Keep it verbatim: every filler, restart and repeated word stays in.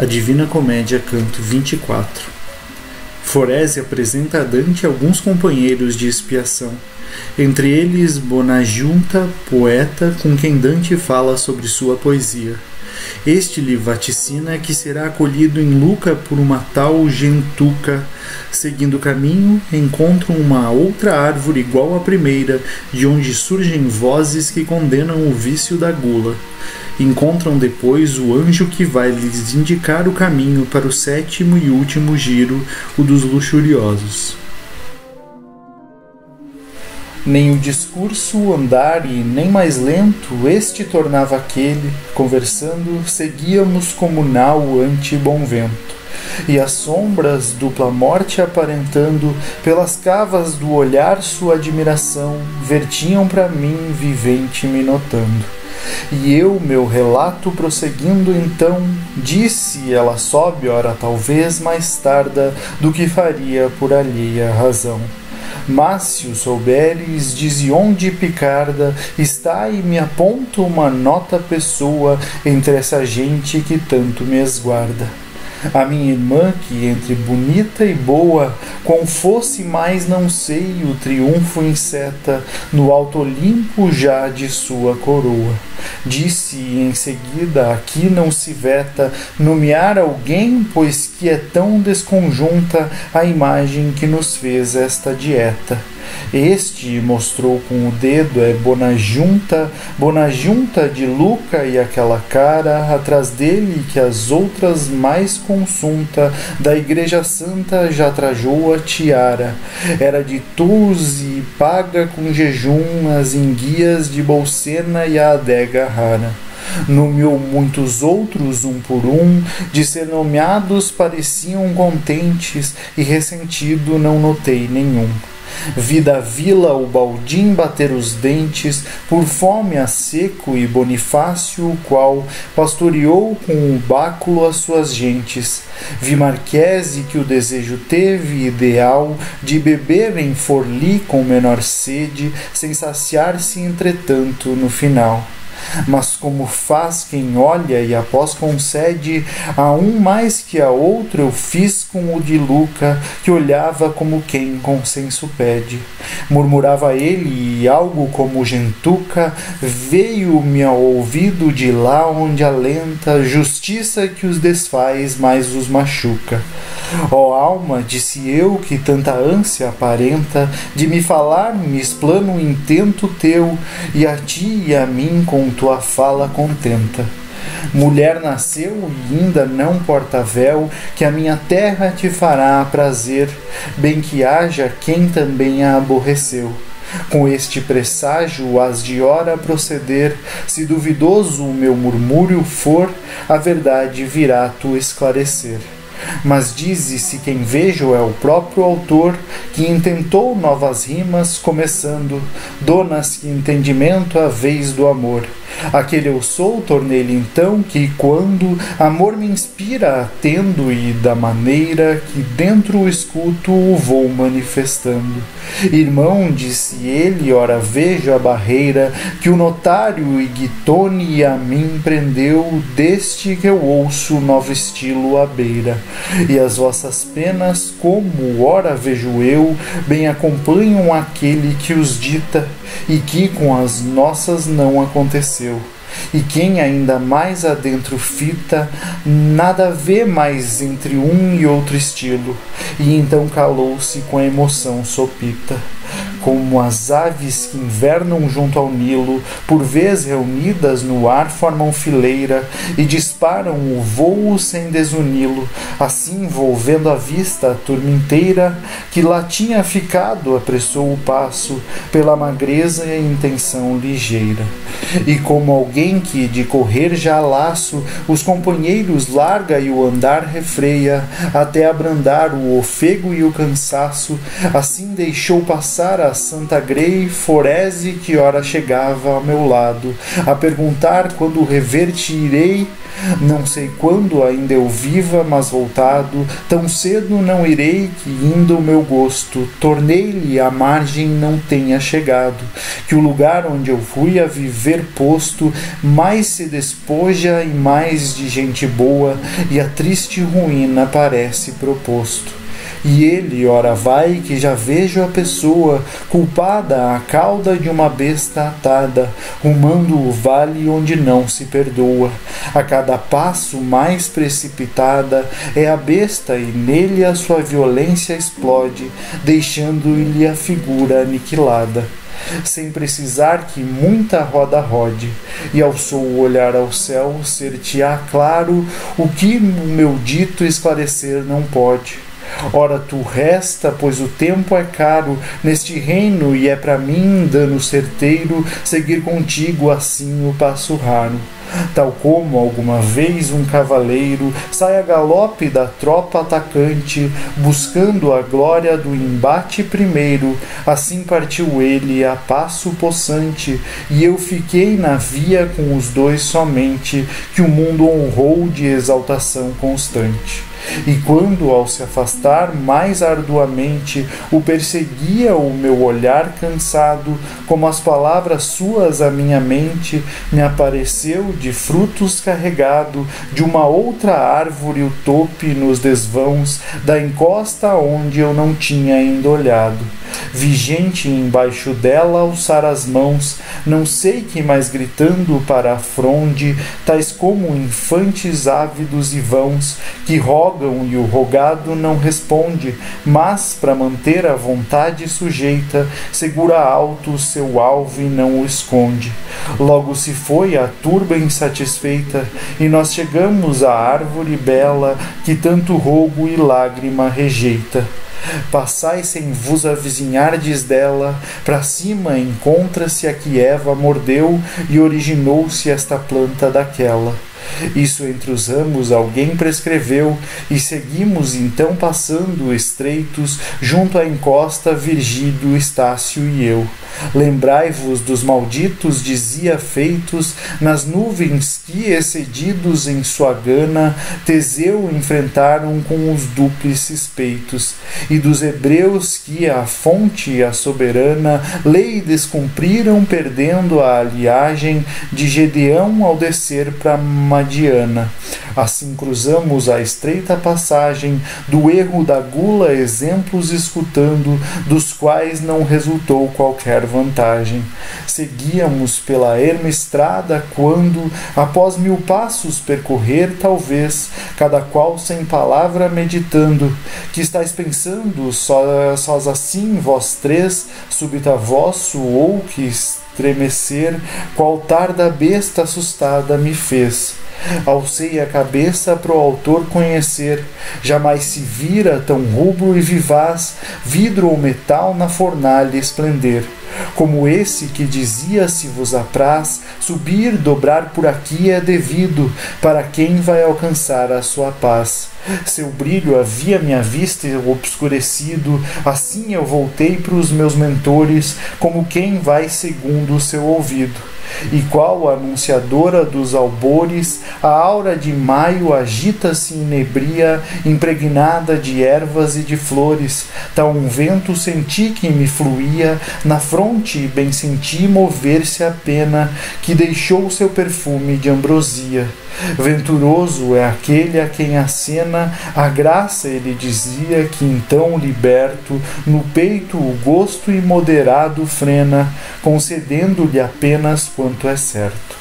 A Divina Comédia, canto vinte e quatro. Forese apresenta a Dante alguns companheiros de expiação, entre eles Bonagiunta, poeta, com quem Dante fala sobre sua poesia. Este lhe vaticina que será acolhido em Luca por uma tal Gentuca. Seguindo o caminho, encontram uma outra árvore igual à primeira, de onde surgem vozes que condenam o vício da gula. Encontram depois o anjo que vai lhes indicar o caminho para o sétimo e último giro, o dos luxuriosos. Nem o discurso, o andar e nem mais lento, este tornava aquele, conversando, seguíamos como nau ante bom vento, e as sombras, dupla morte aparentando, pelas cavas do olhar sua admiração, vertiam para mim, vivente me notando. E eu, meu relato prosseguindo então, disse, ela sobe, ora talvez mais tarda, do que faria por alheia razão. Mas se o souberes, dize onde picarda está e me aponta uma nota pessoa entre essa gente que tanto me esguarda. A minha irmã, que entre bonita e boa, quão fosse mais não sei, o triunfo enceta no alto Olimpo já de sua coroa. Disse em seguida, aqui não se veta nomear alguém, pois que é tão desconjunta a imagem que nos fez esta dieta. Este mostrou com o dedo é Bonagiunta, Bonagiunta de Luca e aquela cara atrás dele que as outras mais consunta da Igreja Santa já trajou a tiara. Era de Tours e paga com jejum as enguias de Bolsena e a adega rara. Nomeou muitos outros, um por um, de ser nomeados pareciam contentes, e ressentido não notei nenhum. Vi da vila o Baldim bater os dentes, por fome a seco, e Bonifácio, o qual pastoreou com o báculo as suas gentes. Vi Marquese que o desejo teve ideal de beber em Forli com menor sede, sem saciar-se entretanto no final. Mas como faz quem olha e após concede, a um mais que a outro eu fiz com o de Luca, que olhava como quem consenso pede. Murmurava ele, e algo como gentuca veio-me ao ouvido de lá onde alenta justiça que os desfaz, mais os machuca. Ó alma, disse eu, que tanta ânsia aparenta de me falar, me explana o intento teu, e a ti e a mim com tua fala contenta. Mulher nasceu e ainda não porta véu, que a minha terra te fará prazer, bem que haja quem também a aborreceu. Com este presságio has de ora proceder, se duvidoso o meu murmúrio for, a verdade virá tu esclarecer. Mas dize-se quem vejo é o próprio autor, que intentou novas rimas, começando, donas que entendimento a vez do amor. Aquele eu sou, tornei-lhe então, que quando amor me inspira, atendo, e da maneira que dentro o escuto o vou manifestando. Irmão, disse ele, ora vejo a barreira que o notário e Guitone a mim prendeu, deste que eu ouço novo estilo à beira. E as vossas penas, como ora vejo eu, bem acompanham aquele que os dita, e que com as nossas não aconteceu. E quem ainda mais adentro fita, nada vê mais entre um e outro estilo, e então calou-se com a emoção sopita. Como as aves que invernam junto ao Nilo, por vez reunidas no ar formam fileira e disparam o vôo sem desuni-lo, assim volvendo a vista a turma inteira, que lá tinha ficado, apressou o passo pela magreza e a intenção ligeira. E como alguém que de correr já a laço os companheiros larga e o andar refreia, até abrandar o ofego e o cansaço, assim deixou passar a a Santa Grey Forese que ora chegava ao meu lado, a perguntar quando revertirei. Não sei quando, ainda eu viva, mas voltado, tão cedo não irei que, indo o meu gosto, tornei-lhe a margem não tenha chegado, que o lugar onde eu fui a viver posto, mais se despoja e mais de gente boa, e a triste ruína parece proposto. E ele, ora vai, que já vejo a pessoa culpada à cauda de uma besta atada, rumando o vale onde não se perdoa. A cada passo mais precipitada é a besta e nele a sua violência explode, deixando-lhe a figura aniquilada, sem precisar que muita roda rode, e ao seu olhar ao céu ser-te-á claro o que o meu dito esclarecer não pode. Ora tu resta, pois o tempo é caro neste reino, e é para mim dano certeiro seguir contigo assim o passo raro. Tal como alguma vez um cavaleiro sai a galope da tropa atacante, buscando a glória do embate primeiro, assim partiu ele a passo possante, e eu fiquei na via com os dois somente, que o mundo honrou de exaltação constante. E quando, ao se afastar mais arduamente, o perseguia o meu olhar cansado, como as palavras suas à minha mente, me apareceu de frutos carregado, de uma outra árvore o tope nos desvãos da encosta onde eu não tinha ainda olhado. Vi gente embaixo dela alçar as mãos, não sei que mais gritando para a fronde, tais como infantes ávidos e vãos, que rogam e o rogado não responde, mas, para manter a vontade sujeita, segura alto o seu alvo e não o esconde. Logo se foi a turba insatisfeita, e nós chegamos à árvore bela, que tanto rogo e lágrima rejeita. Passai sem vos avizinhardes dela, para cima encontra-se a que Eva mordeu, e originou-se esta planta daquela. Isso entre os ramos alguém prescreveu, e seguimos então passando estreitos, junto à encosta Virgílio, Estácio e eu. Lembrai-vos dos malditos, dizia, feitos nas nuvens que, excedidos em sua gana, Teseu enfrentaram com os dúplices peitos, e dos hebreus que a fonte e a soberana lei descumpriram, perdendo a aliagem de Gedeão ao descer para Madiana. Assim cruzamos a estreita passagem do erro da gula, exemplos escutando, dos quais não resultou qualquer vantagem. Seguíamos pela erma estrada quando, após mil passos percorrer, talvez, cada qual sem palavra meditando, que estáis pensando, só, sós assim, vós três, súbita vosso ou que estremecer, qual tarda besta assustada me fez. Alcei a cabeça pro autor conhecer, jamais se vira tão rubro e vivaz vidro ou metal na fornalha esplender, como esse que dizia, se vos apraz, subir, dobrar por aqui é devido, para quem vai alcançar a sua paz. Seu brilho havia minha vista obscurecido, assim eu voltei pros meus mentores, como quem vai segundo o seu ouvido. E qual anunciadora dos albores, a aura de maio agita-se em nebria, impregnada de ervas e de flores. Tal um vento senti que me fluía na fronte, e bem senti mover-se a pena que deixou seu perfume de ambrosia. Venturoso é aquele a quem acena a graça, ele dizia, que então liberto no peito o gosto imoderado frena, concedendo-lhe apenas quanto é certo.